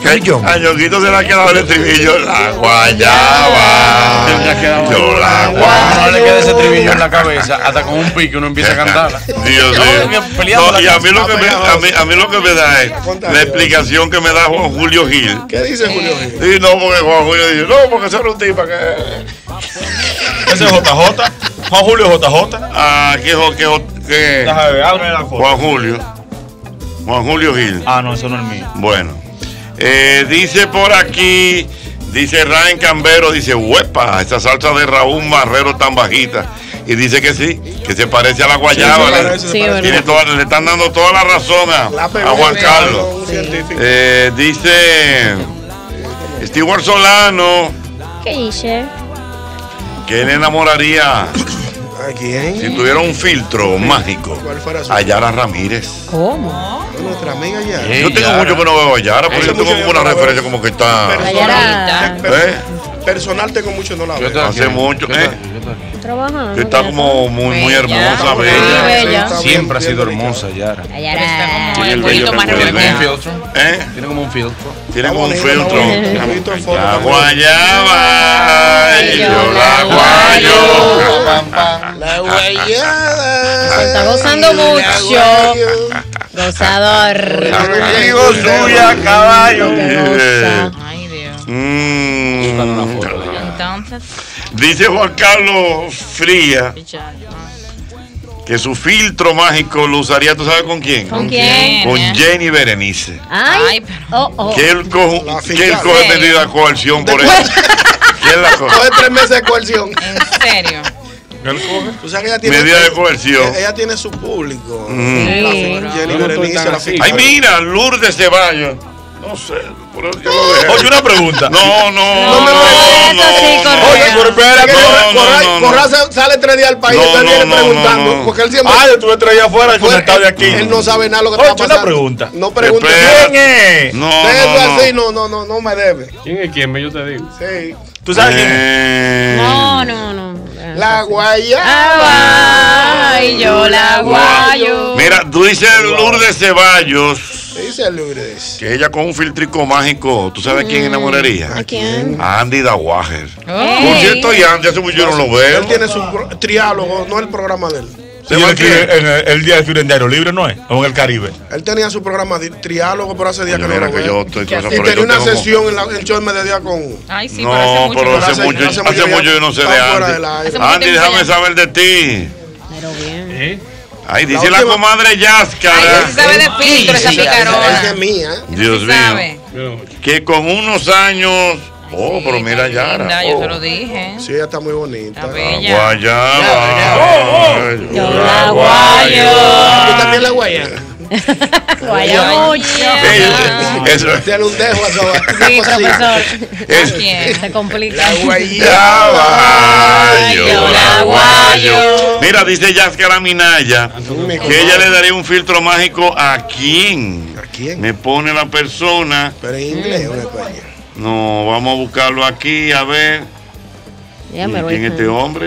A Ñonguito se le ha quedado el estribillo. La guayaba. Yo la guayaba. No le queda ese estribillo en la cabeza hasta con un pique uno empieza a cantarla. Dios mío. No, y a mí lo que me da es la explicación que me da Juan Julio Gil. ¿Qué dice Julio Gil? Sí, no, porque Juan Julio dice, no, porque ese era un tipo que... Ese es JJ. Juan Julio JJ. Ah, ¿qué? Déjame ver, ábreme la foto. Juan Julio Gil. Ah, no, eso no es mío. Bueno, dice por aquí, dice Ryan Cambero, dice, huepa, esa salsa de Raúl Marrero tan bajita. Y dice que sí, que se parece a la guayaba. Le están dando toda la razón a Juan Carlos. Dice Stewart Solano. ¿Qué dice? ¿Quién enamoraría? ¿A quién? Si tuviera un filtro mágico. ¿Cuál fuera su? A Yara Ramírez. ¿Cómo? Nuestra amiga Yara. Yo tengo mucho que no veo a Yara, porque yo tengo como una referencia como que está. Personal tengo mucho, no la veo. Hace mucho, Trabajando. está como muy hermosa, bella. Siempre ha sido hermosa, Yara. Tiene Tiene como un filtro. Tiene como un filtro. La guayaba, yo la guayo. La guayaba. Se está gozando mucho. Gozador. Digo suya, caballo. Ay, Dios. Entonces. Dice Juan Carlos Fría que su filtro mágico lo usaría, ¿tú sabes con quién? ¿Con quién? Con Jenny Berenice. Ay, Que él coge medida de coerción por eso. ¿Quién la coge? Coge 3 meses de coerción. ¿En serio? Él coge. O sea que ella tiene medida de coerción. Ella tiene su público. Jenny Berenice, ay, mira, Lourdes Ceballos. No sé, por eso yo lo dejé. Oye, una pregunta. No. Oye, pero espera, Corral sale 3 días al país y él viene preguntando. Porque él siempre. Yo estuve 3 días afuera y conectado de aquí. Él no sabe nada lo que está pasando. Una pregunta. No pregunte. ¿Quién es? No me debe. ¿Quién es quién? Yo te digo. Sí. ¿Tú sabes quién es? No. La guayaba. Ay, yo la guayo. Mira, tú dices Lourdes Ceballos. Dice Lourdes. Que ella con un filtrico mágico, ¿tú sabes quién enamoraría? ¿A quién? A Andy Dawager. Por cierto, y Andy hace mucho yo no lo veo. Él tiene su triálogo, no el programa de él. El día del Firendario Libre, ¿no es? O en el Caribe. Él tenía su programa de triálogo, pero hace días que no lo veo. Yo estoy con y tenía una sesión en el show de mediodía con... Ay, sí, no, pero hace mucho yo no sé de Andy. Andy, déjame saber de ti. Pero bien. Ay, dice la comadre Yáscara. Ay, sí sabe de filtro esa picarona. Esa es mía. Dios mío. Que con unos años... Oh, pero mira Yara. Yo te lo dije. Sí, ella está muy bonita. Está bella. Guayaba. Yo la guayo. ¿Tú también la guayas? Guaya mucho. Eso tiene un dejo a sí, profesor. ¿Quién? Se complica. La guayaba. Yo la guayo. Mira, dice Yáscara Minaya que ella le daría un filtro mágico a quién. ¿A quién? Me pone la persona. Pero en inglés o en español. No, vamos a buscarlo aquí a ver. ¿Quién es este hombre?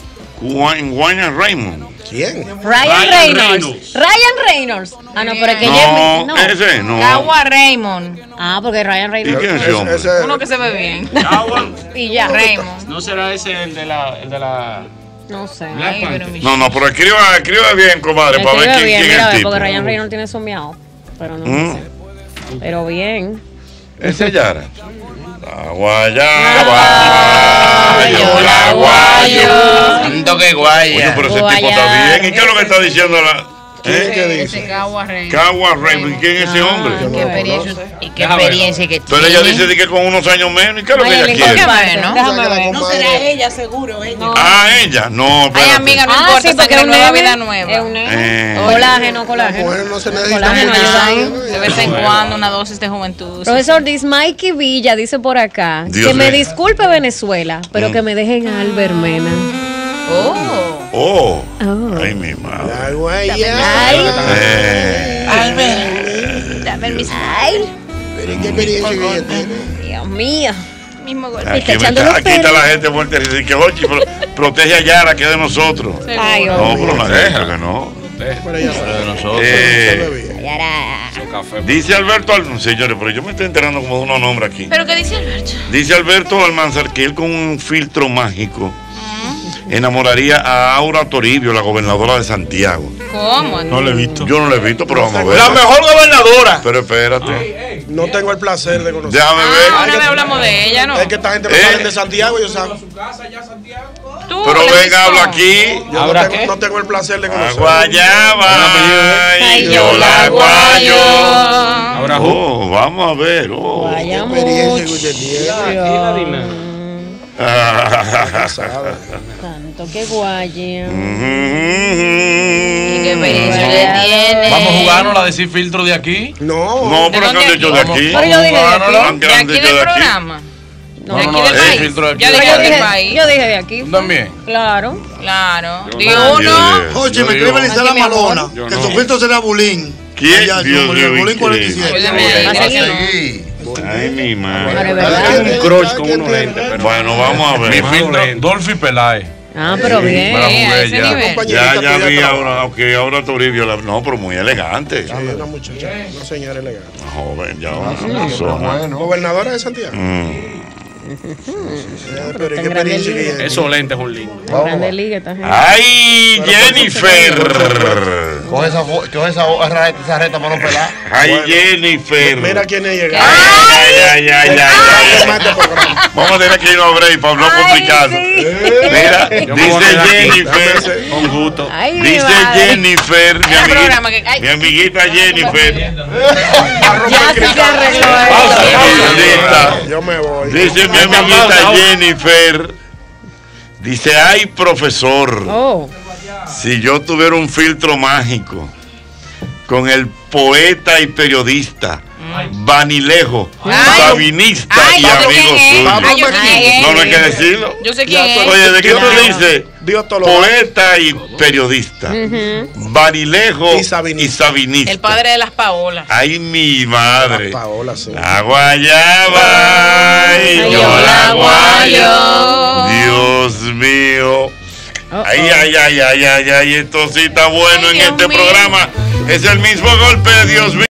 Juan Raymond. ¿Quién? Ryan Reynolds. Ah, no, pero es que no, ese no. Cagua Raymond. Ah, porque Ryan Reynolds. ¿Y quién es ese hombre? Uno que se ve bien. Y ya, Raymond. ¿No será ese el de la... No sé. No, pero escriba bien, comadre, para ver quién es el tipo. Porque Ryan Reynolds tiene su miau. Pero no sé. Pero bien. Ese es Yara. La guayaba. Yo la guayo. Ando que guaya. Oye, pero ese tipo está bien. ¿Y qué es lo que está diciendo la... ¿Qué dice? Ese Cagua Raymond. Cagua Raymond. ¿Y quién es ese hombre? ¿Qué experiencia que tiene? Pero ella dice que con unos años menos. ¿Y qué es lo que ella quiere? Déjame ver. No será ella, seguro. Ella. Ah, ella. No, ay, amiga, no importa, porque es una vida nueva. Colágeno. No se necesita. Colágeno ayuda. De vez en cuando una dosis de juventud. Profesor Dismaiki Villa dice por acá que me disculpe Venezuela, pero que me dejen a Albert Mena. Oh. Ay, mi madre. La guayaba. Albert. Dame el mismo. Ay. Pero ¿qué experiencia que ella tiene? Dios mío. Mismo golpe. Aquí está la gente muerta y dice que Ochi protege a Yara, que es de nosotros. Ay, no, pero la deja que no. de nosotros. Dice Alberto, señores, pero yo me estoy enterando como de unos nombres aquí. ¿Pero qué dice Alberto? Dice Alberto Almanzar que él con un filtro mágico enamoraría a Aura Toribio, la gobernadora de Santiago. ¿Cómo? No lo he visto. Yo no lo he visto, pero vamos a ver. La mejor gobernadora. Pero espérate. No tengo el placer de conocerla. Déjame ver. Una vez hablamos de ella, ¿no? Es que esta gente no sale de Santiago, yo saben. Pero venga, habla aquí. Yo no tengo el placer de conocerla. Guayaba. Ay, yo la guayo. Ahora, vamos a ver. Qué experiencia que usted tiene. Tanto que guaya. ¿Y qué experiencia le tiene? ¿Vamos a jugarnos a decir filtro de aquí? No, pero que han dicho de aquí. Pero yo dije de aquí. ¿De aquí del programa? No, ¿De aquí no, del es país? filtro de aquí. Yo dije del país. Yo dije de aquí. ¿Tú también? Claro. Claro. Yo Digo no. uno. Oye, me escribe Lizela Aquí, mi amor. Malona, Yo que no. su filtro será Bulín. ¿Quién? Allá, Dios mío, Bulín increíble. 47. Así no. Ay, mi madre. Pero es verdad. Un crush con unos lentes. Bueno, vamos a Mi ver. filtro, Dolphy Peláez. Ah, pero bien. Para A jugar ese ya. nivel. Ya vi ahora Toribio. No, pero muy elegante. Una muchacha, una señora elegante. Joven, ya una persona. Gobernadora de Santiago. Pero qué experiencia que tiene. Esos lentes es un lindo. Grande liga esta gente. ¡Ay, Jennifer! Coge esa reta para no pelar. ¡Ay, Jennifer! Mira quién ha llegado. ¡Ay! Vamos a tener que ir a break para no complicarnos. Mira, dice Jennifer. Con gusto. Ay, mi Dice madre. Jennifer, programa que- ay. mi amiguita Jennifer. Ya se arregló esto. Yo me voy. Dice mi amiguita Jennifer. Dice, ay, profesor. Oh. Si yo tuviera un filtro mágico con el poeta y periodista Vanilejo, sabinista Ay, y yo sé amigo quién es. suyo. Ay, yo sé quién es. No hay que decirlo. Yo sé quién es. Oye, ¿de qué tú dices? Dios todo lo Poeta y periodista. Vanilejo Y y sabinista. sabinista. El padre de las Paolas. Ay, mi madre. Paola, sí. La guayaba. Ay, Yo la guayo. Dios mío. Ay, esto sí está bueno Ay, en Dios este mío. programa. Es el mismo golpe, Dios mío.